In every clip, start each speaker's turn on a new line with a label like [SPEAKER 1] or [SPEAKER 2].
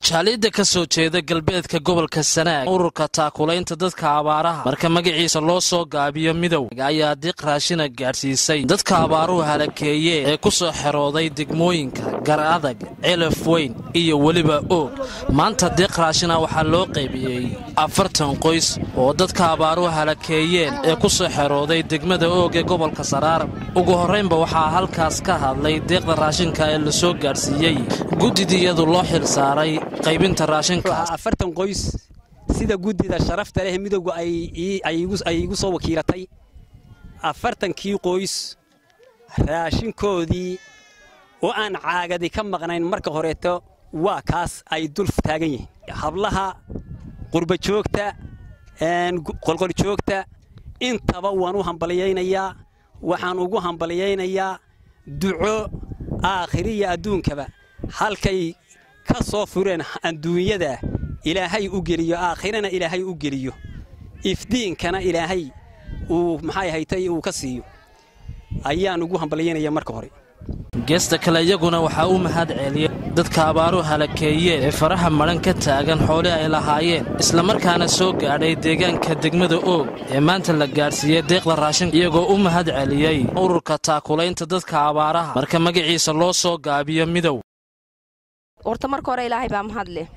[SPEAKER 1] jaalida ka soo jeeda galbeedka gobolka Sanaag ururka taakulaynta dadka abaaraha marka magaciisa loo soo gaabiyo midow ayaa diiq raashina gaarsiisay dadka abaaruhu halakeeyay ee ku soo xirooday degmooyinka Garadag Elef Weyn iyo waliba Og maanta diiq raashina waxa loo qaybiyay 40 qoys oo dadka abaaruhu halakeeyeen ee ku soo xirooday degmada Og ee gobolka Saraar ugu horeynba waxa halkaas ka hadlay diiqda raashinka ee la soo gaarsiiyay gudidiyadu loo xil saaray qaybinta raashinka
[SPEAKER 2] 40 qoys sida gudida sharafta leh midowga ay igu soo wakiilatay 40kii qoys raashinkoodii oo aan caagadi ka maqnayn marka horeeto waa kaas ay dul taagan yihiin hablaha qurba joogta qolqol joogta intaba waan u hambaliyaynayaa waxaan ugu hambaliyaynayaa duco aakhiriya adduunkaba halkay ka soo fureen adduunyada ilaahay u geliyo aakhirana ilaahay u geliyo ifdiinkana ilaahay uu maxay haytay uu ka siiyo ayaan ugu hambaliyaynayaa marka hore
[SPEAKER 1] geesta kale iyaguna waxa uu mahad celiyay dadka abaaruhu halakeeyeen ee faraha maran ka taagan xoolo ay lahaayeen isla markaana soo gaadhay deegaanka degmada Og ee maanta la gaarsiiyay deeqda raashin iyagoo u mahad celiyay ururka taakulaynta dadka abaaraha marka magaciisa loo soo gaabiyo midow
[SPEAKER 3] horta marka hore ilaahay baa mahad leh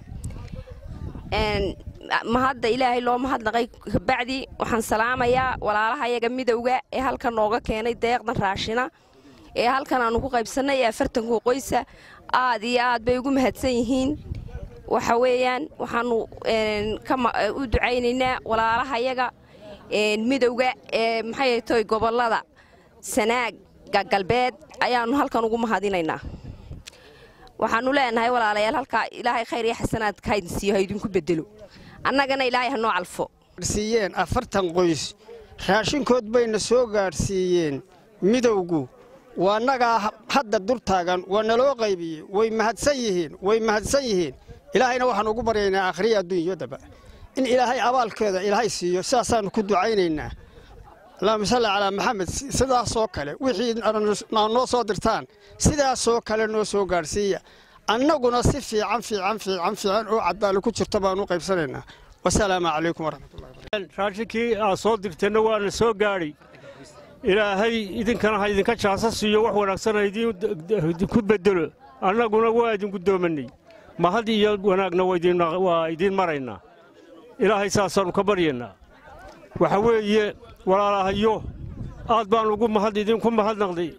[SPEAKER 3] mahadda ilaahay loo mahadnaqay bacdi waxaan salaamayaa walaalaha iyaga midowga ee halka nooga keenay deeqdan raashina ee halkan aanu ku qaybsanay 40 qoysa aad iyo aad bay ugu mahadsan yihiin waxa weeyaan waxaanu u ducaynaynaa walaalaha iyaga midowga ee maxay tahay gobolada Sanaag galbeed ayaanu halkan ugu mahadinaynaa waxaanu leenahay walaalayaal halka ilaahay khayr iyo xasanaad ka idinsiyo idinku bedelo annagana ilaahay hanoo calfo
[SPEAKER 4] siiyeen 40 qoys raashinkood bayna soo gaarsiiyeen midowgu waanaga hadda dur taagan wana loo qaybiyay way mahadsan yihiin ilaahayna waxaan ugu baryaynaa aakhiriya adduunyadaba in ilaahay abaalkeeda ilaahay siiyo saasaan ku ducaynaynaa اللهم صل على محمد سدا سو كله وحي نو سو درتان سدا سو كله نو سو غارسيا annaguna si fiican oo cadaal ku jirta baan u qaybsanaynaa wassalaamu calaykum warahmatullahi wabarakatuh
[SPEAKER 5] raashikii soo dirteena waan soo gaaray ilaahay idinkana ha idinka jaasasiyo wax wanaagsan idin ku bedelo annaguna waa idin gudoomanay mahad iyo wanaagna waa idin maraynaa ilaahay saasaan ka baryeena waxa weeye walaalahayo aad baan ugu idinku mahadnaqday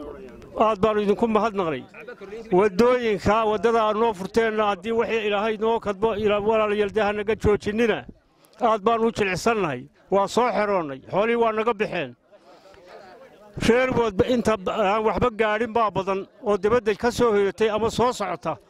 [SPEAKER 5] wadooyinka wadada noo furteen hadii wixii ilaahay noo kadbo walaalayaal naga joojinina aad baan u jilcsanahay waa soo xiroonay xooli waa naga bixeen reer wadba inta waxba gaadhin baa badan oo dibadda ka soo hoyatay ama soo socota